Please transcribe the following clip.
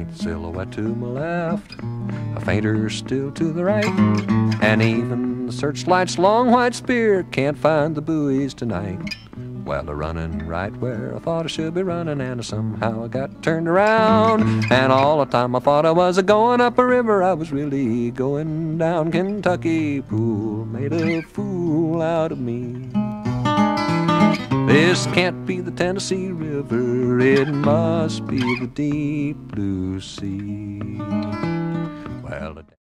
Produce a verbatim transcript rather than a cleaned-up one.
faint silhouette to my left, a fainter still to the right, and even the searchlight's long white spear can't find the buoys tonight. Well, a running right where I thought I should be running, and somehow I got turned around. And all the time I thought I was a-going up a river, I was really going down. Kentucky pool made a fool out of me. This can't be the Tennessee River, it must be the deep blue sea. Well,